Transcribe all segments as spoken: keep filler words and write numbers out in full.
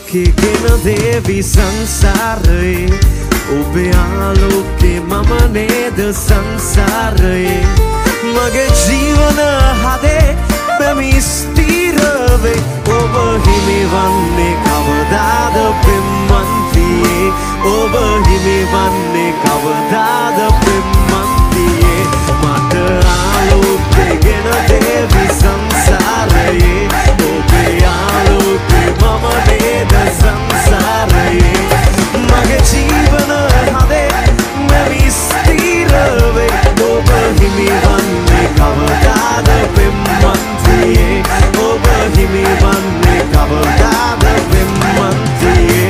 ආලෝකේ ගෙන දේවි සංසාරයේ ඔබේ ආලෝකේ මම නේද සංසාරයේ මගේ ජීවන හදේ පැමි ස්ථිර වේ ඔබ හිමිවන්නේ කවදාද පෙම්වන්තියේ ඔබ හිමිවන්නේ කවදාද පෙම්වන්තියේ මට ආලෝකේ ගෙන දේවි සංසාරයේ ඔබේ ආලෝකේ මම නේද සංසාරයේ මගේ ජීවන හදේ පැමි ස්ථිර වේ ඔබ හිමිවන්නේ කවදාද පෙම්වන්තියේ ඔබ හිමිවන්නේ කවදාද පෙම්වන්තියේ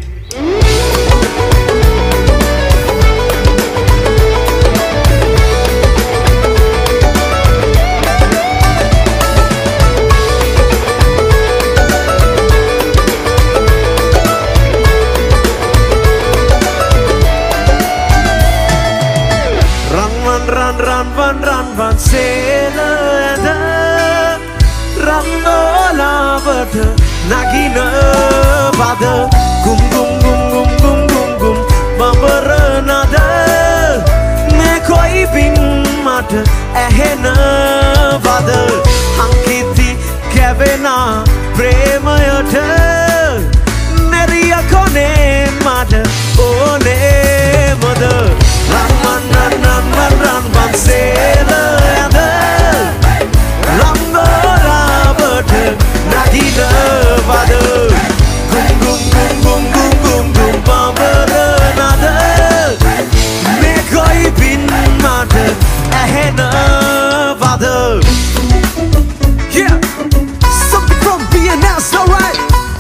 Van selada randolavata nagina pada gum gum gum gum gum gum gum babaranada me koi bin mata ehena pada hankiti kavena premayata neriya kone mata one mada Raman ran ran ran ran van selada randolavata nagina pada gum gum gum gum gum gum gum babaranada me koi bin mata ehena pada yeah something from B N S alright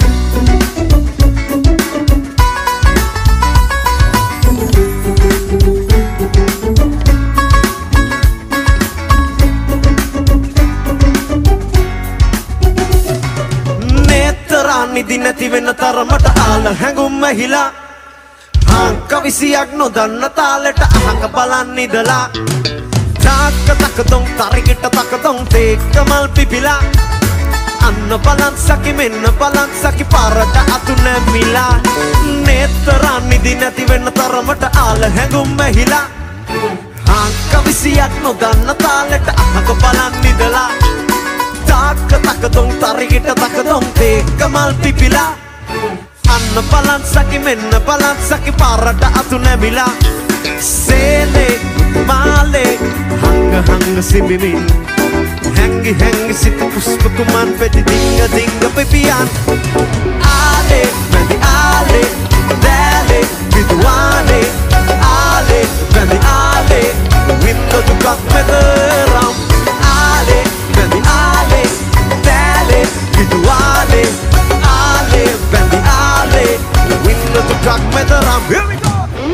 නිදි නැති වෙන තරමට ආල හැඟුම් ඇහිලා හංක විසියක් නොදන්න තාලෙට අහක බලන් ඉඳලා තාක්ක තකතොන් තරිකිට තකතොන් තේක්ක මල් පිපිලා අන්න බලන් සකි මෙන්න බලන් සකි පාරට අතු නැමිලා නේතරා නිදි නැති වෙන තරමට ආල හැඟුම් ඇහිලා හංක විසියක් නොදන්න තාලෙට අහක බලන් ඉඳලා තාක්ක තකතොන් තරිකිට තකතොන් තේක්ක මල් පිපිලා අන්න බලන් සකි මෙන්න බලන් සකි පාරට අතු නැමිලා සේලේ මාලේ හංග හංග සිඹිමින් හැංගි හැංගි සිත පුස්ප කුමන් පෙති දිංග දිංග පිපියන් ආලේ මැදි ආලේ දෑලේ විදුවානේ ආලේ මැදි ආලේ වින්ද දුකක් මෙතරම් ආලේ මැදි ආලේ දෑලේ විදුවානේ ආලේ මැදි ආලේ වින්ද දුකක් මෙතරම් Here we go!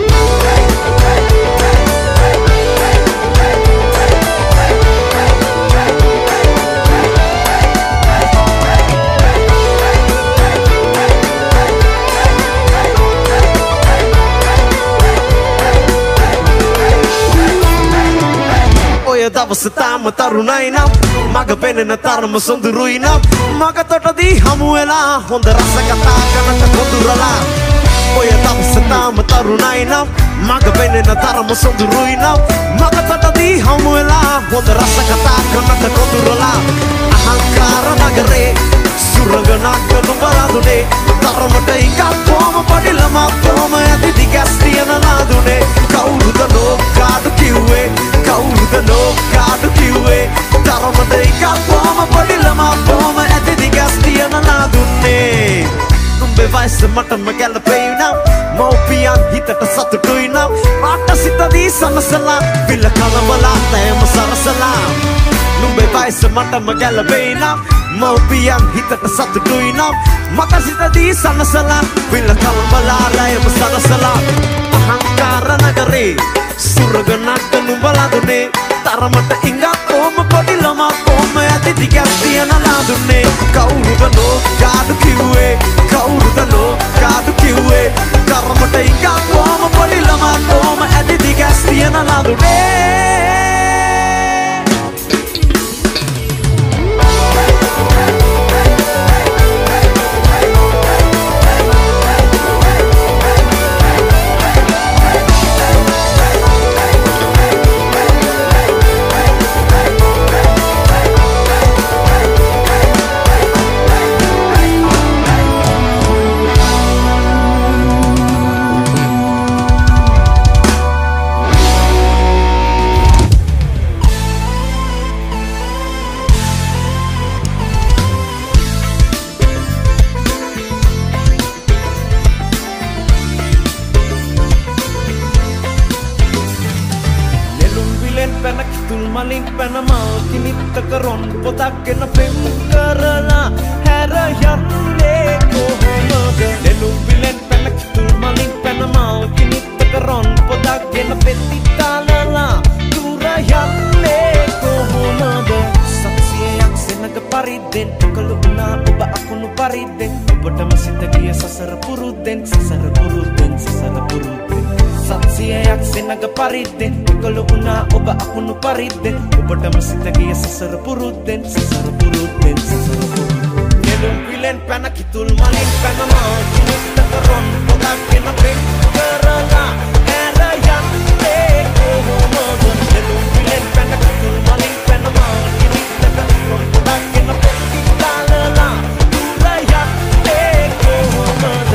දවස තාම තරුණයි නම් මග පෙනෙන තරම සොඳුරුයි නම් මග තොටදී හමු වෙලා හොඳ රස කතා කරනට කොඳුරලා ඔය දවස තාම තරුණයි නම් මග පෙනෙන තරම සොඳුරුයි නම් මග තොටදී හමු වෙලා හොඳ රස කතා කරනට කොඳුරලා අහංකාර නගරේ සුරගනක් නුඹලාදුනේ තරමට එකක් කොම පොඩි ළමා කොම ඇති දිගස් තියන නාදුනේ කවුරුද ලෝකාඩු කිව්වේ කවුරුද ලෝකාඩු කිව්වේ තරමට එකක් කොම පොඩි ළමා කොම ඇති දිගස් තියන නාදුනේ නුඹේ වයස මටම ගැලපෙයි නම් මෝපියන් හිතට සතුටුයි නම් මට සිතදී සමසලා විල කලබලා තෑම සරසලා නුඹේ වයස මටම ගැලපෙයි නම් මෝපියන් හිතට සතුටුයි නම් මට සිතදී සමසලා විල කලබලා තෑම සරසලා අහංකාර නගරේ සුරගනක් නුඹලාදුනේ තරමට ඉඟක් කොම පොඩි ළමා කොම ඇති දිගක් තියන නාදුනේ කවුරුද ලෝකාඩු කිව්වේ කවුරුද ලෝකාඩු කිව්වේ තරමට ඉඟක් කොම පොඩි ළමා කොම ඇති දිගක් තියන නාදුනේ මලින් පැනමල් කිනිත් කරොන් පොතක් ගෙන පෙම් කරලා හැර යන්නේ කොහොමද නෙළුම් විලෙන් පැන කිතුල් මලින් පැනමල් කිනිත් කරොන් පොතක් ගෙන පෙති කාලලා දුර යන්නේ කොහොමද සක්සියක් සෙනග පරිද්දෙන් කළුණා ඔබ අකුණු පරිද්දෙන් ඔබටම සිත ගිය සසර පුරුද්දෙන් සසර පුරුද්දෙන් සසර පුරුද්දෙන් සත්සියක් සෙනග පරිද්දෙන් කළුණා ඔබ අකුණු පරිද්දෙන් ඔබටම සිත ගිය සසර පුරුද්දෙන් සසර පුරුද්දෙන් සසර පුරුද්දෙන් නෙළුම් විලෙන් පැන කිතුල් මලින් පැනමල් කිනිත් කරොන් පොතක් ගෙන පෙම් කරලා හැර යන්නේ කොහොමද නෙළුම් විලෙන් පැන කිතුල් මලින් පැනමල් කිනිත් කරොන් පොතක් ගෙන පෙම් කරලා දුර යන්නේ කොහොමද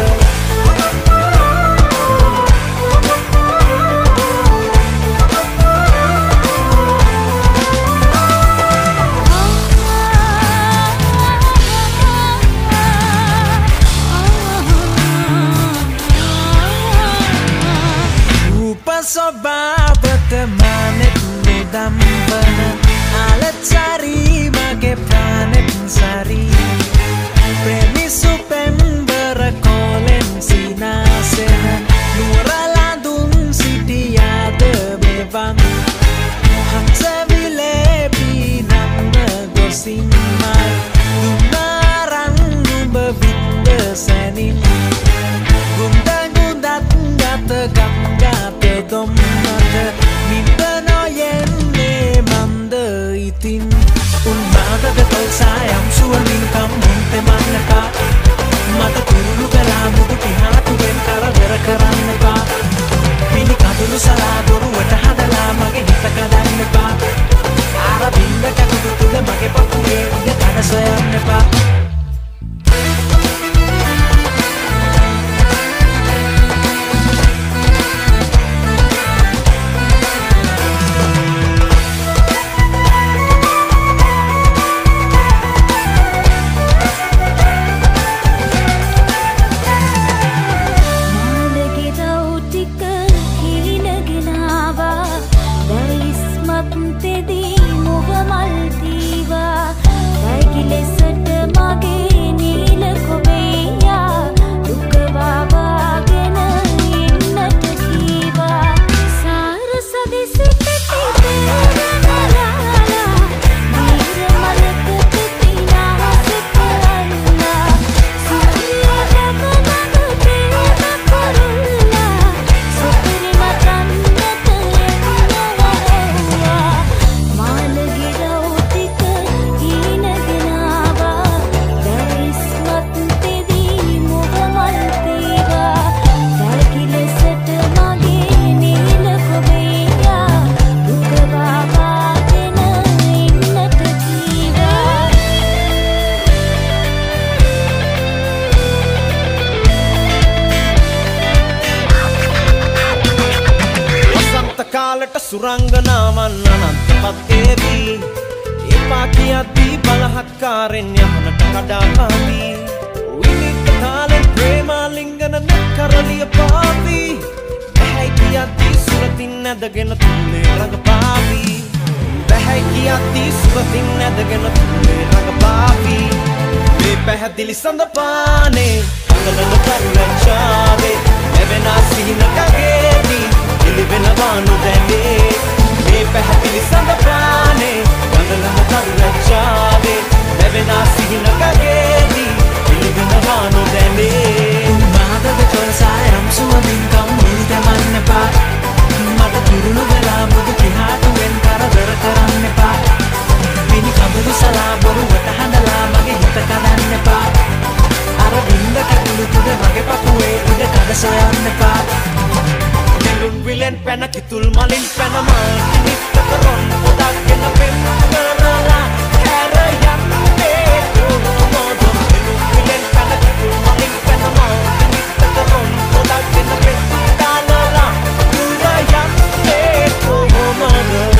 Sobat bertemanet mudambana alat sari mage planet sari premi supem berakolen sinasena nura landung sidia de bevan hakse vile binam negosimai dumarang bebinde senin gundang-gundat tegam domnade mimpano yenne mande itin un bada de tol sayam suanin kam monte mannaka mata turulu galamu pihatu ben kara dera karanne ba pini kadulu sala doru wata hadala mage hita kadanne ba ara binda kakudu tule mage papuye de kana soyanne ba සුරංගනාවන් අනන්තපත් ඒවි එපා කියද්දී බලහත්කාරෙන් යහනට කඩාපාවි විනිත් තාලෙන් ප්‍රේමාලිංගන කරලිය පාවි බැහැයි කියද්දී සුරතින් නැදගෙන තුලේ රඟපාවි බැහැයි කියද්දී සුරතින් නැදගෙන තුලේ රඟපාවි මේ පැහැදිලි සඳපානේ අඟලන කරුණාචාවේ එවෙනා සිහිනකගේදී එලිවෙනවානු දැනේ මේ පැහැදිලි සඳපානේ අඟලන කරුණාචාවේ එවෙනා සිහිනකගේදී එලිවෙනවානු දැනේ මාදද තොරසායම් සුවමින් කම් මුනිත මන්නපා මට තුරුණු වෙලා මුදු පිහාටුවෙන් කරදර කරන්න එපා පිනි කඳුළු සලා බොරුවට හඬලා මගේ හිත කඩන්න එපා අර බින්ද කකුළු තුඩ මගේ පපුවේ උඩ කඩ සොයන්න එපා නෙළුම් විලෙන් පැන කිතුල් මලින් පැන මල් කිනිත් කරොන් පොතක් ගෙන පෙම් කරලා හැර යන්නේ කොහොමද නෙළුම් විලෙන් පැන කිතුල් මලින් පැන මල් කිනිත් කරොන් පොතක් ගෙන පෙම් කරලා දුර යන්නේ කොහොමද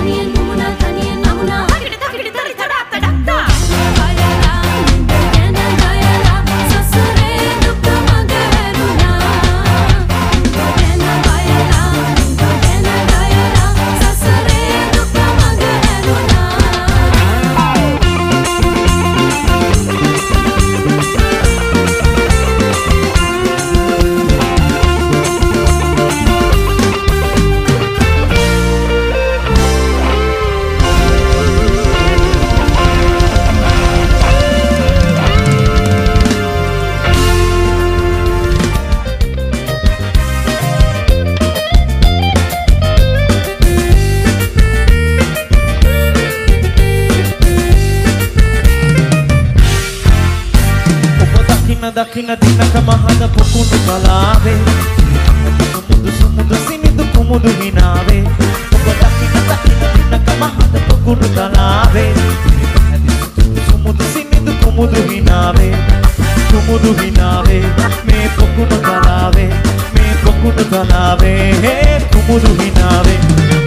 දකින දිනක මහද පුකුණු කලාවේ සුමුදු සුමුදු සිනිදු කුමුදු හිනාවේ ඔබ දකින දකින දිනක මහද පුකුණු කලාවේ සුමුදු සිනිදු කුමුදු හිනාවේ කුමුදු හිනාවේ මේ පුකුණු කලාවේ මේ පුකුණු කලාවේ කුමුදු හිනාවේ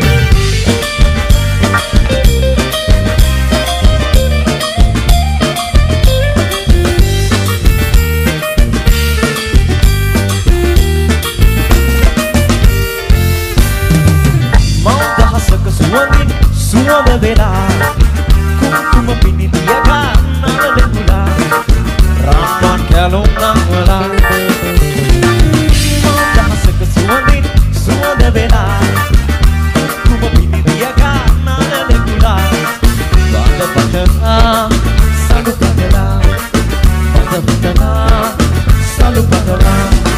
Suada vela Kumkuma pinitiaga Nala kula Raman kalong nangwala Mahasaka suadin Suada vela Kuma pinitiaga Nala kula Bada badala Salu badala Bada badala Salu badala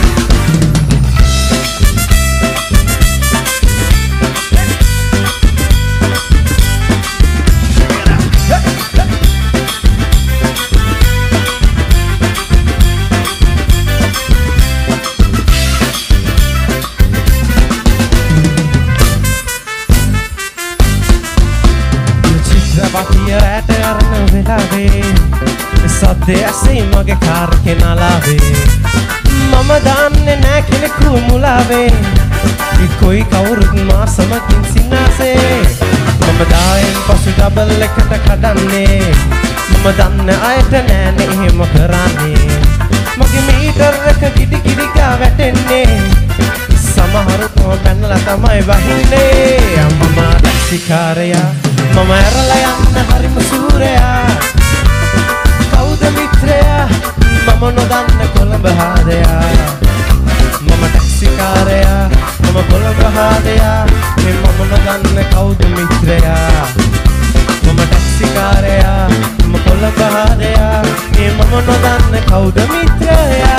Sade assim mage kar ke na lave mama danne na keneku mulave koi kawurut ma samakin sinase mama daen pasu double ekata kadanne mama danne ayata nane ehema karane mage meter එක gidi gidi ga වැටෙන්නේ සමහරු තම පැනලා තමයි වහින්නේ මම ටැක්සිකාරයා මම ඇරලා යන්න හරිම සූරයා මිත්‍රයා මම නොදන්න කොළඹ හාදයා මම ටැක්සිකාරයා මම කොළඹ හාදයා මේ මම නොදන්න කවුද මිත්‍රයා මම ටැක්සිකාරයා මම කොළඹ හාදයා මේ මම නොදන්න කවුද මිත්‍රයා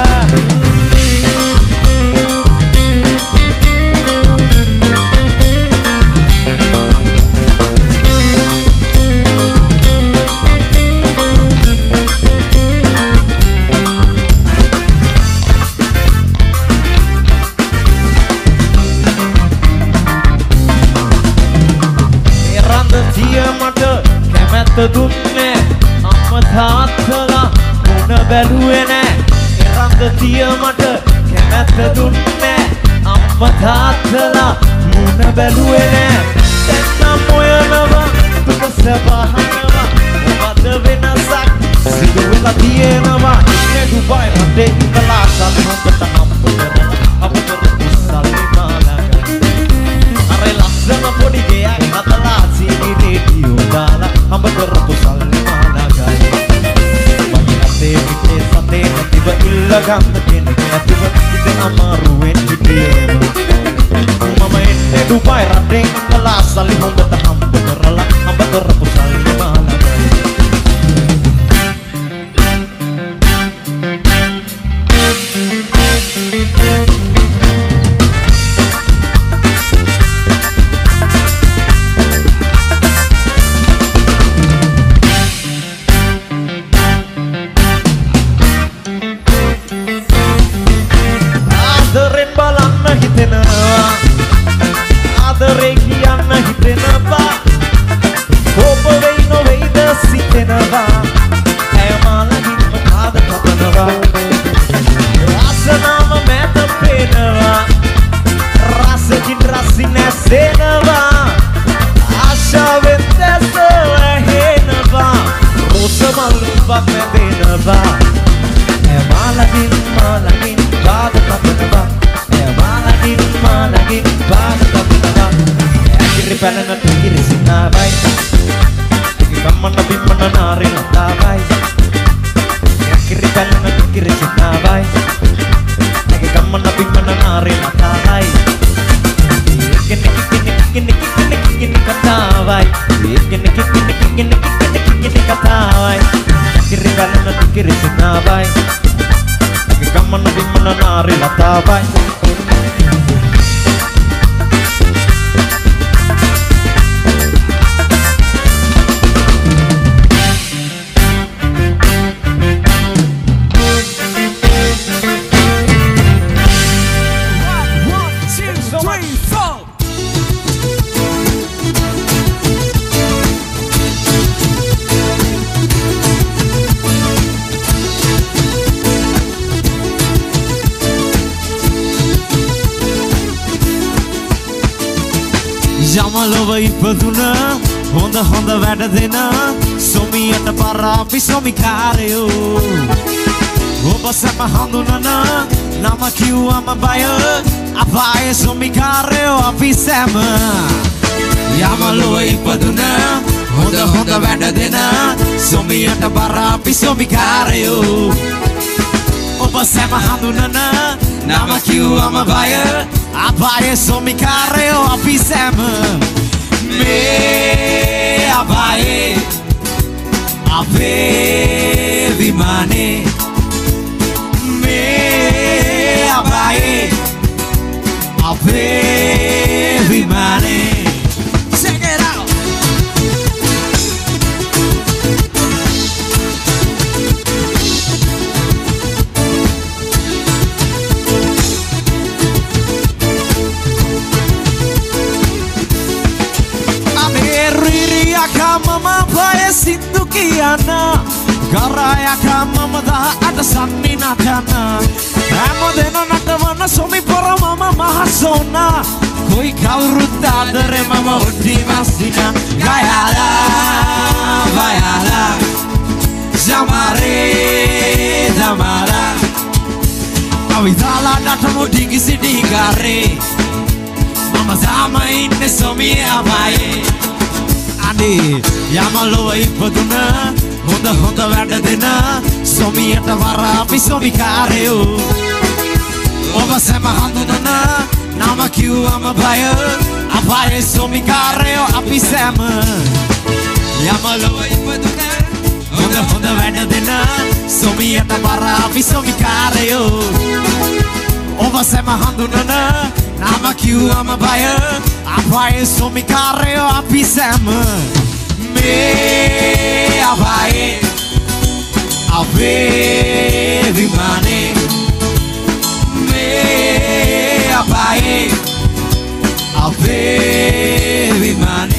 දුන්නේ අම්ම තාත්තලා මොන බැලුවේ නෑ එරන්ද තිය මට කැමැත්ත දුන්නේ අම්ම තාත්තලා මොන බැලුවේ නෑ දැන් නම් ඔයනවා දුක සබහනවා මොකද වෙනසක් සිදු වෙලා තියෙනවා ඉන්නේ දුබයි රටේ ඉඳලා සල්ලොකට හම්බ කරලා අපතර කුසල්ලි මාලග අර ලස්සන පොඩි ගයක් අතලා සීනි රේඩියෝ දාලා hamba kerap salli malagai bagi ate pite sate tiba illa ganda kene tiba ite amaruwen kidiem mama enne dubai radeng kala salli hamba ta hamba kerala hamba kerap salli malagai තාවයි ඒගෙන කිකින කිකින කිකින කිකින කතාවයි කිරි ගලන කිරි සිනාවයි ගමන බිමන නාරි ලතාවයි යමලොව ඉපදුන හොඳ හොඳ වැඩ දෙන සොමියට බර අපි සොමිකාරයෝ ඔබ සැම හඳුනන නම කිව්වම බය අපායේ සොමිකාරයෝ අපි සැම යමලොව ඉපදුන හොඳ හොඳ වැඩ දෙන සොමියට බර අපි සොමිකාරයෝ ඔබ සැම හඳුනන නම කිව්වම බය අපායේ සොමිකාරයෝ අපි සැම මේ අපායේ අපේ විමානේ මේ අපායේ අපේ විමානේ Check it out Mama paya sindu kiyana garaya ka mama da ada sanni natana amo dena natwana somi pora mama mahasona koi kawrut adare mama utti masina gayala gayala jamare jamara avidala natamo digi sidi gare mama zama inne somi abaye Ane yamalowa ඉපදුන හොඳ හොඳ වැඩ දෙන සොමියට වර අපි සොමිකාරයෝ ඔබ සැම හඳුනන නම කිව්වම බය අපායේ සොමිකාරයෝ අපි සැම යමලොව ඉපදුන හොඳ හොඳ වැඩ දෙන සොමියට වර අපි සොමිකාරයෝ ඔබ සැම හඳුනන නම කිව්වම බය අපායේ සොමිකාරයෝ අපි සැම මේ අපායේ අපේ විමානේ මේ අපායේ අපේ විමානේ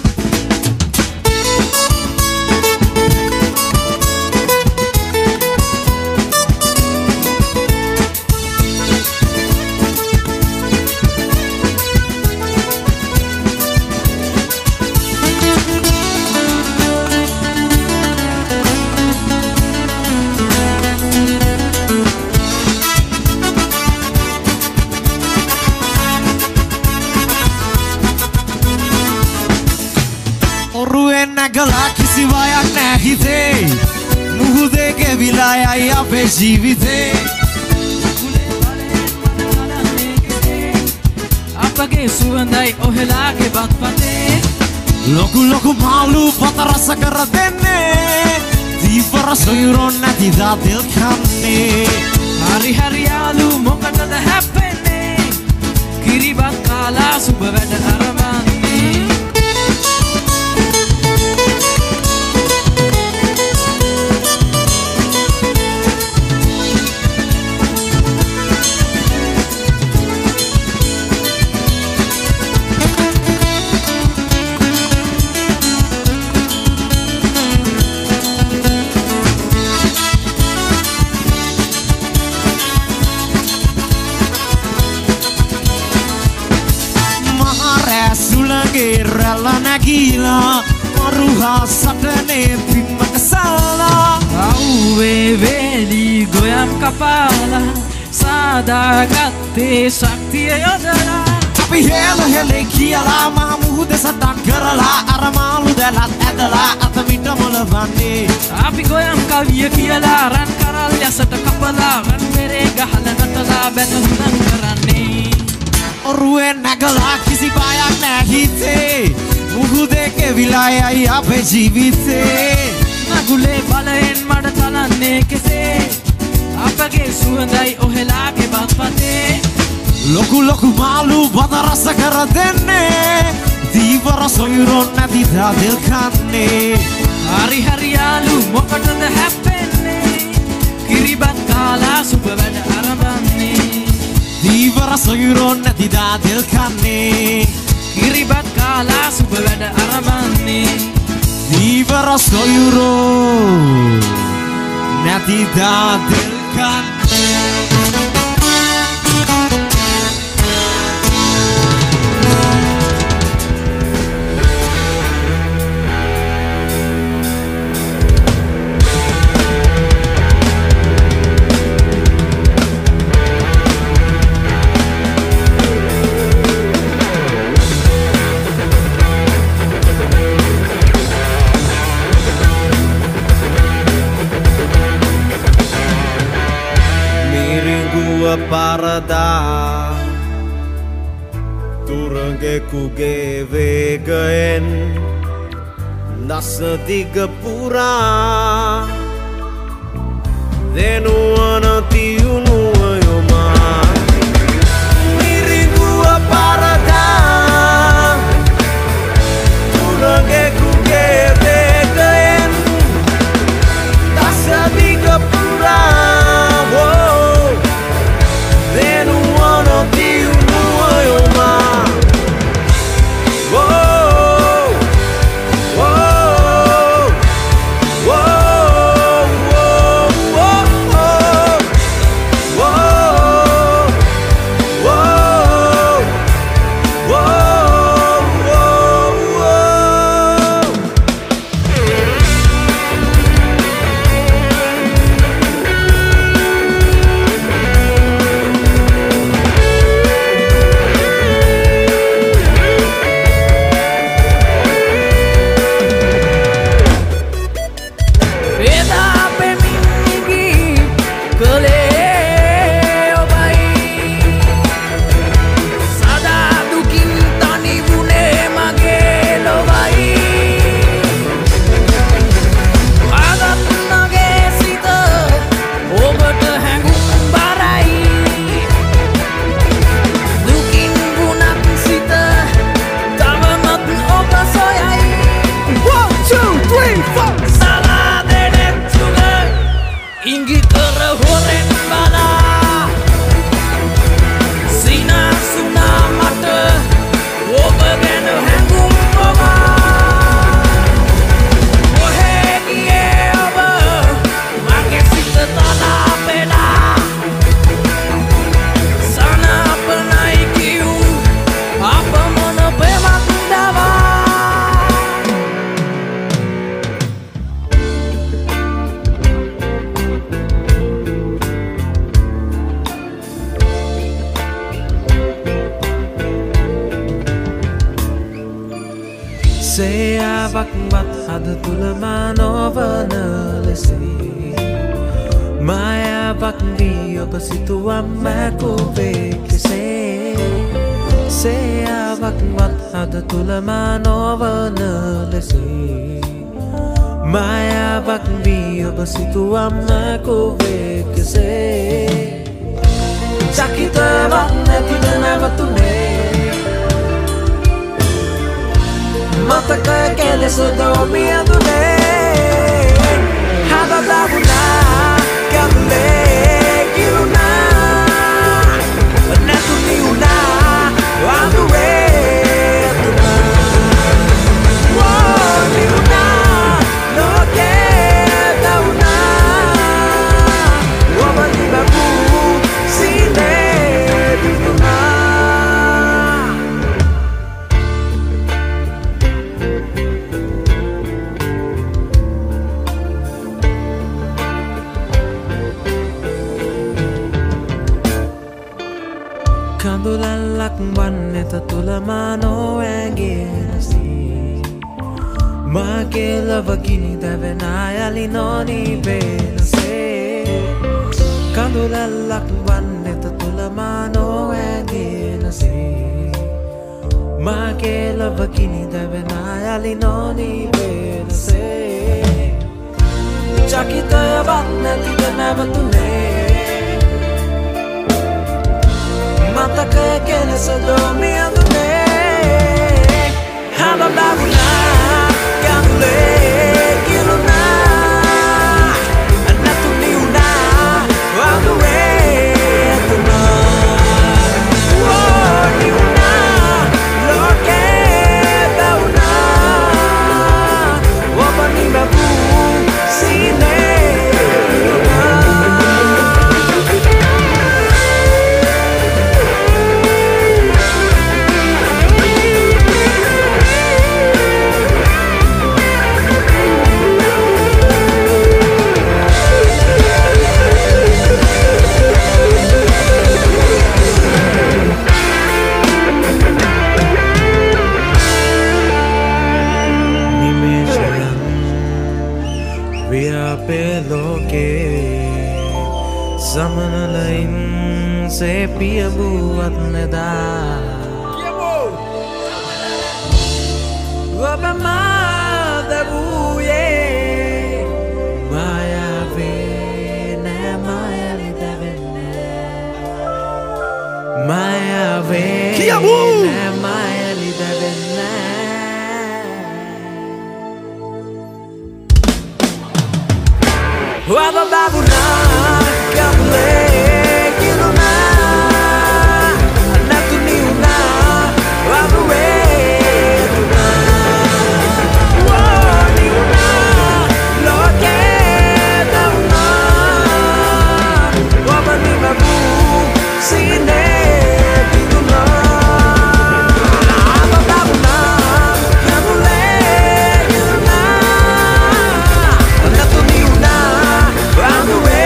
Nagala kisi vayak nahite muhude ke vilaya ya pe jivite apage suwandai ohela ke bat pate loku loku malu patarasa kar denne dipara soyuron nati da dil khanne hari hari alu mokada happene kiribat kala suba weda aramanne Rela nagila maruha satane pimma kasala auwe veli goyam kapala sada gatte shaktiya yodara api hela hele kiyala mamude sadan karala aramalu delat edala atamita molavane api goyam kaviya kiyala ran karal yasata kapala ran mere gahala natala benunan karane oruwe nagala kisi bayak nahite මුහුදේ කෙවිලායයි අපේ ජීවිතේ නගුලේ බලෙන් මඩ තලන්නේ කෙසේ අපගේ සුවඳයි ඔහෙලාගේ බත්පතේ ලොකු ලොකු මාළු බත රස කර දෙන්නේ දීවර සොයුරොන් නැති දාදෙල් කන්නේ හරි හරි යාළු මොකටද හැප්පෙන්නේ කිරිබත් කාලා සුප වැඩ අරඹන්නේ දීවර සොයුරොන් නැති දාදෙල් කන්නේ කිරිබත් කාලා සුප වැඩ අරඹන්නේ දීවර සොයුරොන් නැති දාදෙල් කන්නේ Parada Turangge kuge vegaen Nasa diga pura Denuana tiunu ayoma Miringua parada Turangge kuge vegaen Nasa diga pura Then one of you know your mind. Whoa, whoa, whoa, whoa, whoa, whoa, whoa, Seawak mat hada tulama novana lesi Maya bak dio basitu amako vekse Seawak mat hada tulama novana lesi Maya bak dio basitu amako vekse Sakita vanne tidana batune Mataka kele sodomi adune Hada dabuna kamle kiruna Natuni una wadure tuna Woni una no ke dauna Wabani babu sine bituna Kandulalak waneta tulamano enginasi Make lavagini devenai noni benase Kandulalak waneta tulamano enginasi Make කෙලවකිනි දැවෙන යලි නොනී වෙනසේ චකිතයවත් නැතිද නැවතුනේ මතකය කෙලෙස දොමියඳුනේ හැබබැවුනා ගැඹුලේ කිරුණා නැතුනි වුණා වඳුවේ ඇතුනා ඕනි වුණා ලෝකේ බැවුනා ඔබනි බැවූ සීනේ Samanain se piabu atneda Waba madabuye Maya ve na maya lidavenne Maya ve na maya lidavenne Waba babuna Gamble, kiluna, natuniuna, wabuwe, tuna. Woniuna, loke, dauna, wabani babu, sine, bituna. Abababuna, gamble, kiluna, natuniuna, wabuwe.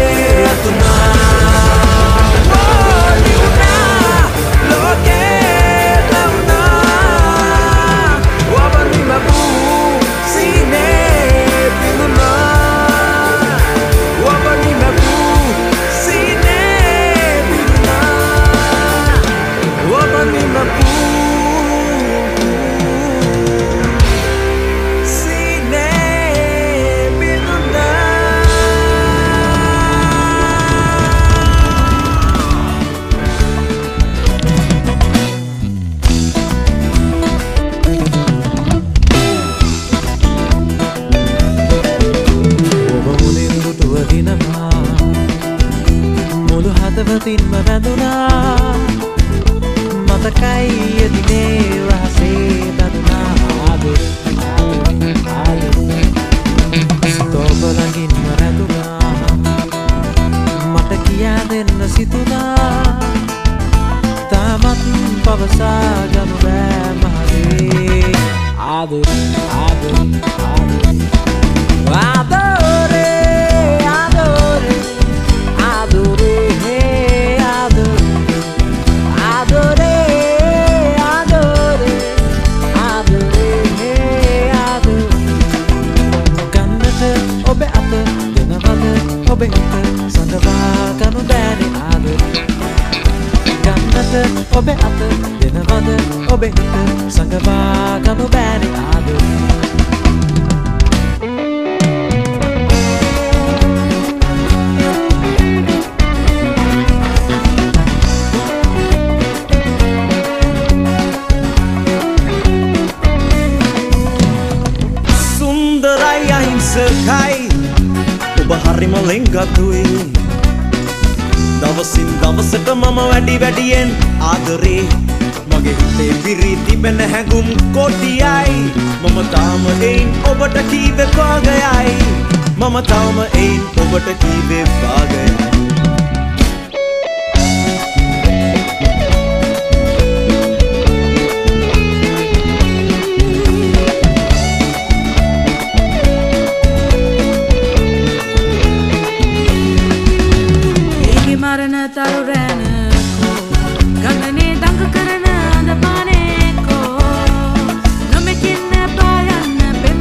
Hadapatin madaduna Matakai yadine rahase daduna Adur, adur, adur Stoba langin madaduna Matakiya denna situna Tamat pavasa ganube mahade Adur, adur, adur Adore, adore, adore Obe ate sangava kanu dani adu Gannata obe ate denavada obe ate sangava kanu dani adu Sundarai ahinsakai Bahari malengatui Davasin davasata mama වැඩි වැඩියෙන් ආදරේ මගේ හිතේ විරි තිබෙන හැඟුම් කොටියයි මම තාම එයින් ඔබට කීවේ පාගයයි මම තාම එයින් ඔබට කීවේ පාගයයි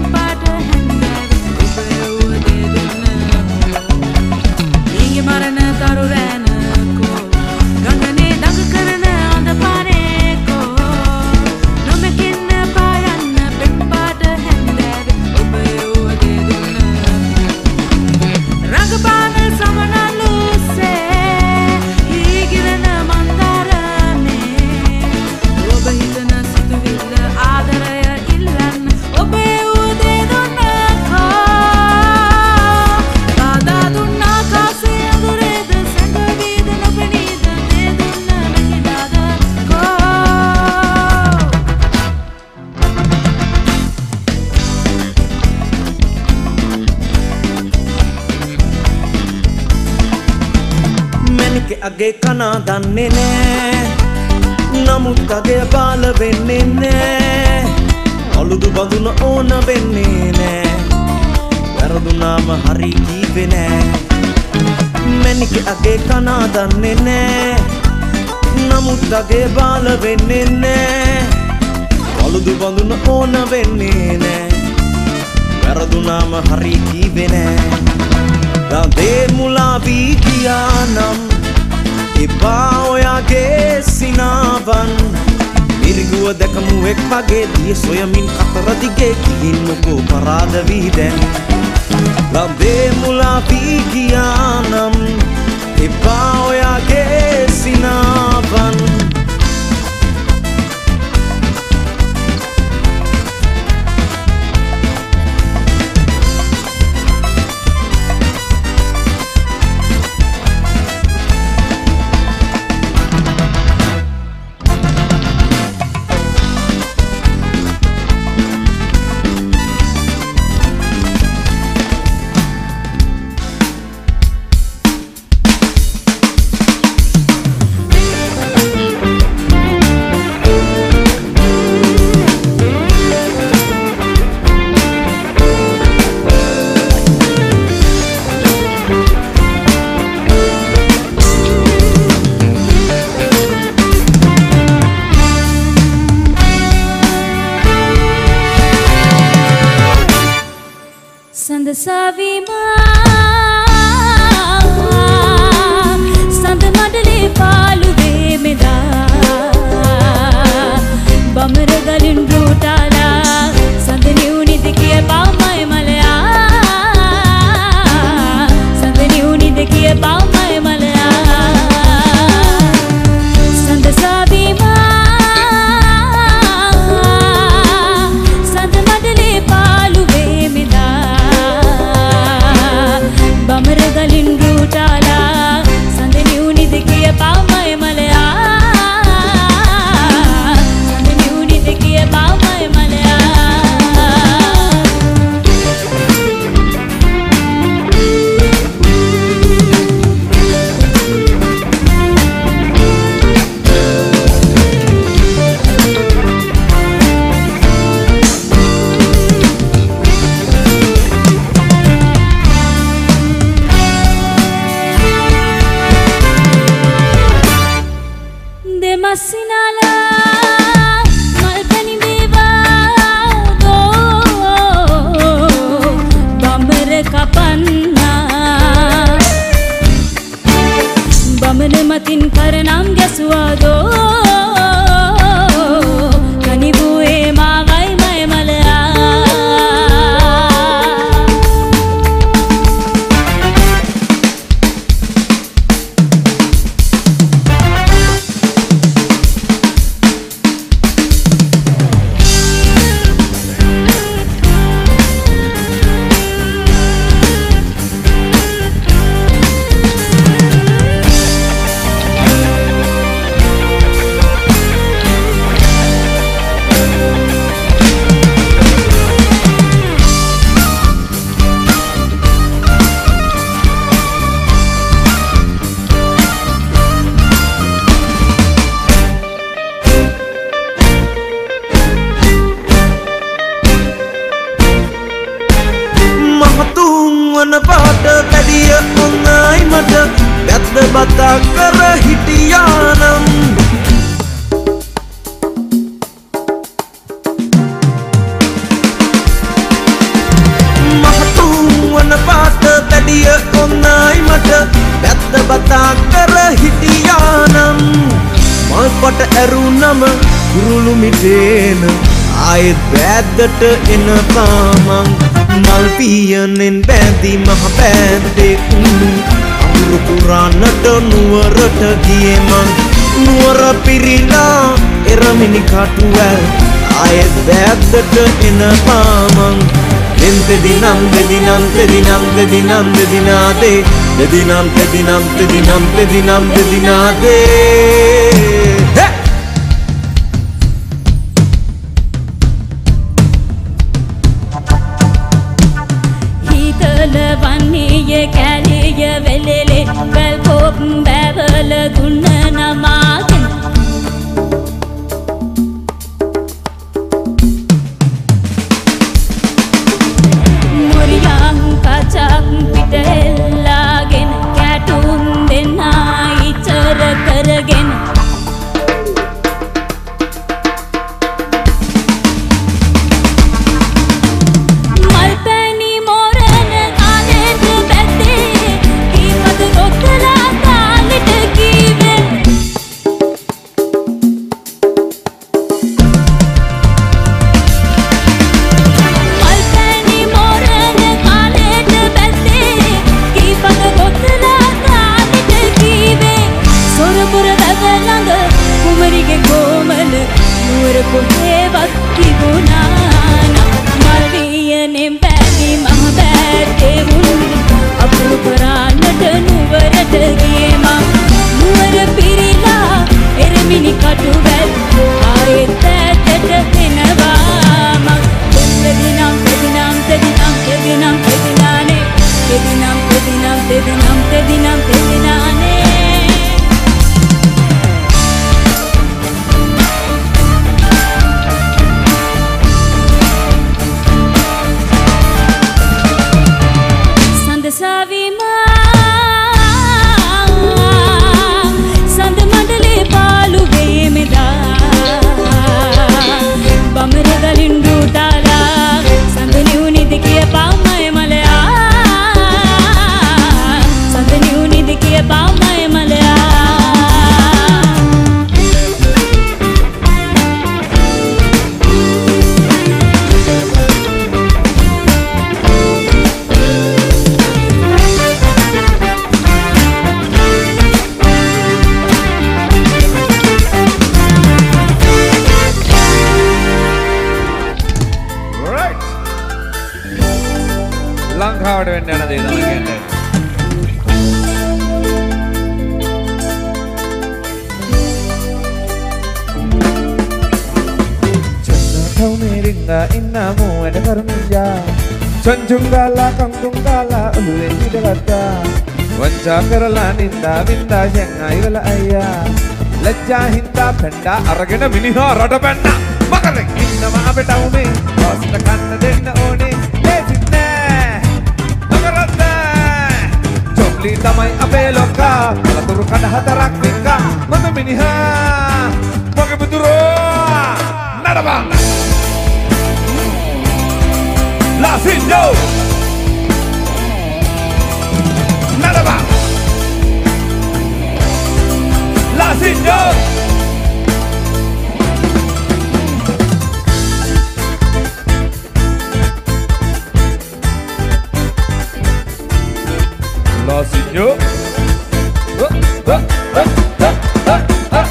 Marana අගේ කනා දන්නේ නෑ නමුත් අගේ බාල වෙන්නේ නෑ අලුදු බඳුන ඕන වෙන්නේ නෑ වැරදුනාම හරි කීවේ නෑ මැනික අගේ කනා දන්නේ නෑ නමුත් අගේ බාල වෙන්නේ නෑ අලුදු බඳුන ඕන වෙන්නේ නෑ වැරදුනාම හරි කීවේ නෑ දේ මුලා වී ගියා නම් එපා ඔයාගේ සිනාවන් මිරිගුව දැකමු එක් වගේ දිය සොයමින් කතර දිගේ ගිහින් මොකෝ පරාද වී දැන් දේ මුලා වී ගියා නම් එපා ඔයාගේ සිනාවන් බෑද්දට එන පාමං මල් පියනෙන් බෑදි මහ බෑද්දේ උණු අඳුරු පුරාණට නුවරට ගියේ මං නුවර පිරිලා එරමිනි කටුවැල් ආයෙත් බෑද්දට එන පාමං දෙන්තෙ දිනම් දෙදිනම් දෙදිනම් දෙදිනම් දෙදිනාදේ දෙදිනම් දෙදිනම් දෙදිනම් දෙදිනම් දෙදිනාදේ කැලිය වෙලෙලේ වැල්කෝ පොප් බැවල දුන්න නමාගෙන මුරියන් කචක් පිට එල්ලාගෙන කැටුම් දෙන්නා ඉතර කරගෙන Tunggala kang tunggala uluwe hidagata Wanca karala ninda vinda shengai wala ayya Lajja hinda penda aragena miniha rada penna Makare inna ma betaume Wasta kanna denna one Lesinne Nagarata Chomli tamai abe loka Alaturu kada hatarak vika Mata miniha Maka beturo Nadabang Lasinho Nadaba Lasinho Lasinho uh, uh, uh, uh, uh, uh.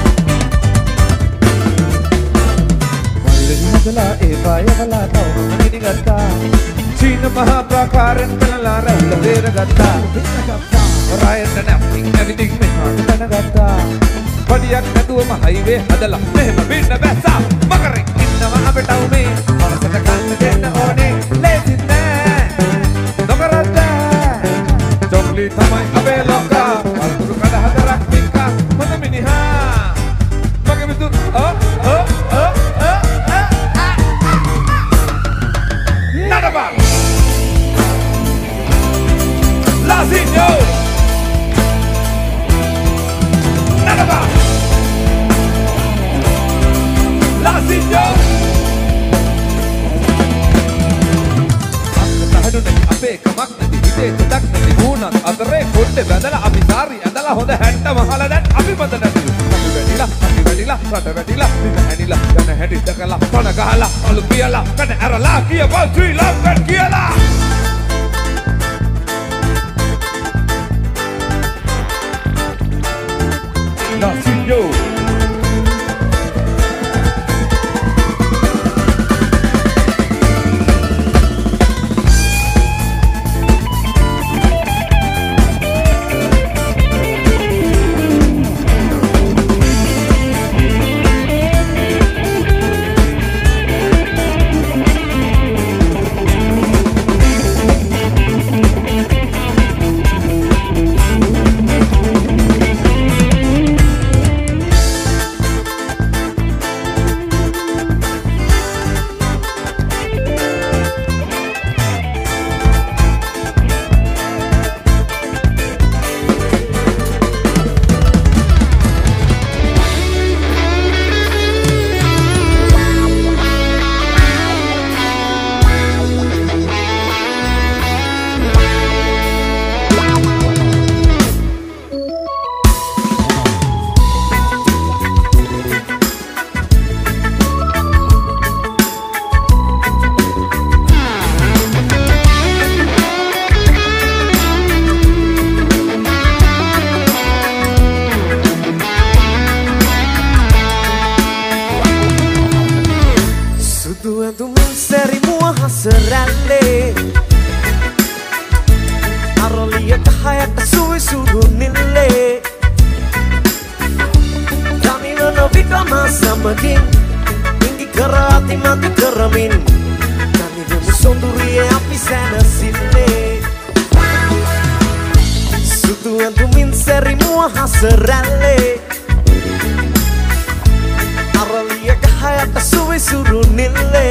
Madala eva yagala tau nini gata China mahaprakaren kanala raula vera gata Ryan na napping everything me hana gata Padiyak na duwa ma highway hadala mehma binna besa Makare inna ma betau me Marasata kanna denna one lesinne Nagarata Jongli thamai abe loka Alturu kada hadarak mika Mata miniha Maka betul oh oh oh Nadaba Lasinho Nadaba Lasinho Tahadu nadi ape kamak nadi hite cedak nadi gunat adare kodde badala abisari adala honda handa mahala dan abi badana dilu abi badila abi badila rada badila dinna hanila dana hadi dakala tona gahala alu piyala kana arala kiya ba three love kan kiyala Lasinho Sudu antu menseri mua haserale Aralia kahaya kasui sudu nile Kami menobika masa magin Tinggi kerati mati keramin Kami demusonduri api sana sile Sudu antu menseri mua haserale Aralia kahaya kasui sudu nile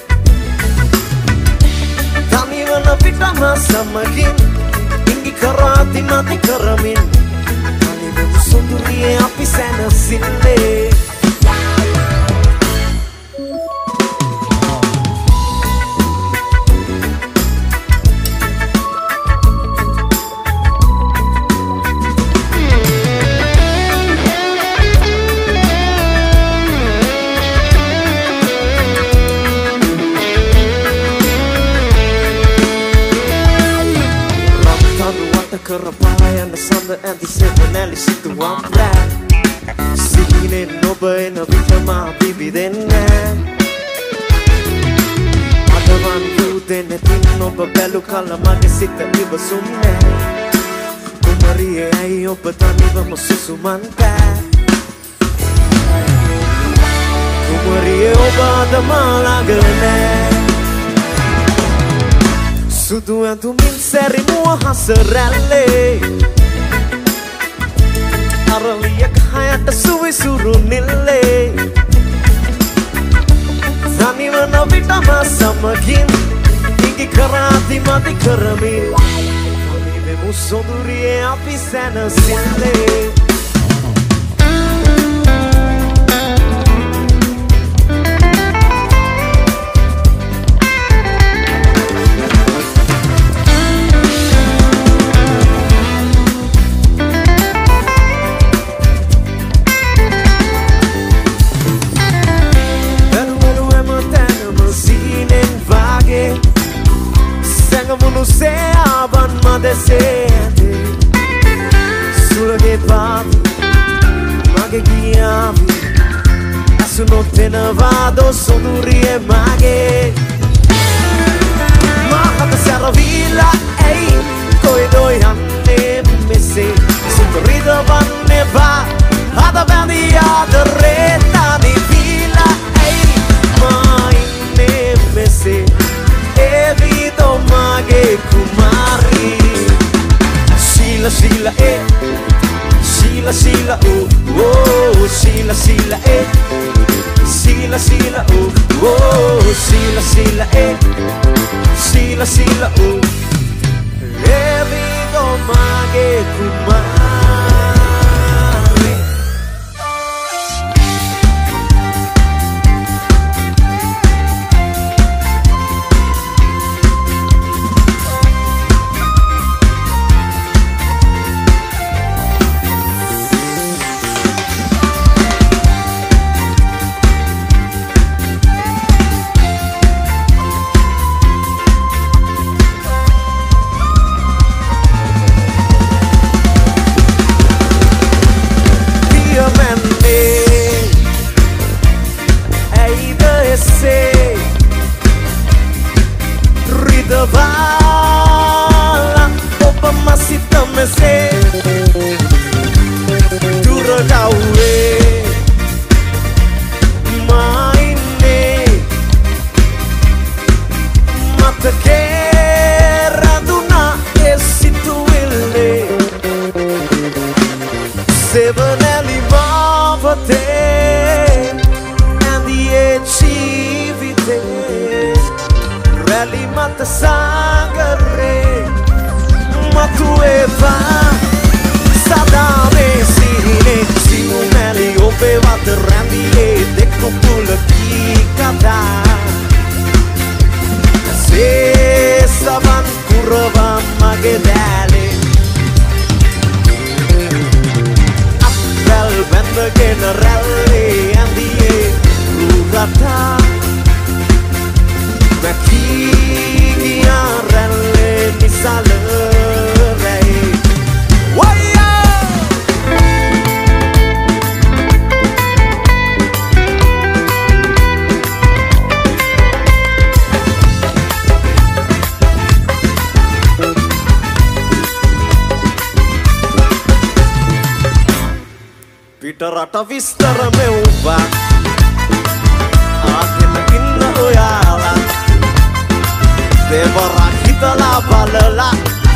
Kami menobika masa magin Tinggi kerati mati keramin Kami demusonduri api sana sile Kerapayan nasanda anti-sevenali situ wambra Sine noba na vita ma bibidenne Adavan vudene tinno babelu kala mage sita iba sumne Kumarie ai obatani vamo susumanta Kumarie obada malagane Sudu antu minseri mua haserale Aralia kahaya tasui suru nile Zani mana vita masa magin Tinggi kerati mati keramin Kami demusonduri api sana sile Seaban madesete Sulla che vado Ma che chiami Adesso non te ne vado Sono rie maghe Ma quando si arrovilla Ehi Coi due anni messe Sotto rido vanne va Ad avanti ad retta di fila Ehi Ma in ne messe Evito maghe kumari Sila sila eh Sila sila oh oh Sila sila eh Sila sila oh oh Sila sila eh Sila sila oh Evito maghe kumari Bala, opa masih temese Dura gawe Maine Mata kera duna esitu ile Sebenelli mavate Andi e civite Rally mata sangare Ma tu e va Sadame sine Simonelli oveva terrendi E decco pula chicata Se savan curva magedele Appel bende generale Andi e rugata Ma chi arrelle di salere Waya! පිටරට විස්තර මෙව්වා ආගෙන ඉන්න ඔයාලා දෙවරක් හිතලා බලලා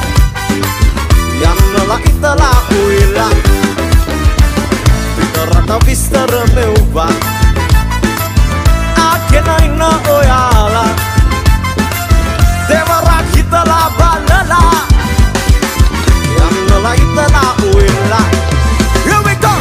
යන්නලා හිතලා උයලා පිටරට විස්තර මෙව්වා ආගෙන ඉන්න ඔයාලා දෙවරක් හිතලා බලලා යන්නලා හිතලා උයලා. Here we go!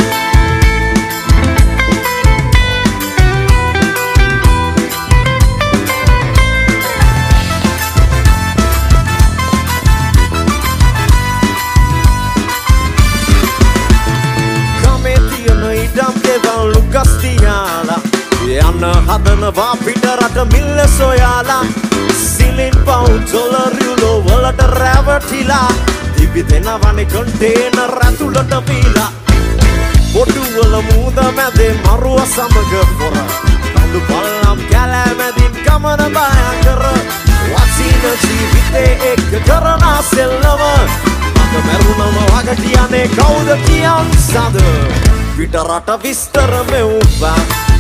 යන්න හදනවා පිටරට මිල්ල සොයාලා සිලින් පවුන් ජොලරියුලෝ වලට රැවටිලා දිවි දෙනවනේ කන්ටේනර් ඇතුළට වීලා බොටු වල මූද මැදේ මරුව සමග පොර තඳු බලම් කැලෑ මැදින් ගමන බයංකර වචින ජීවිතේ එක්ක කරන සෙල්ලම මට මරුණම වග කියන්නේ කවුද කියන් සද පිටරට විස්තර මෙව්වා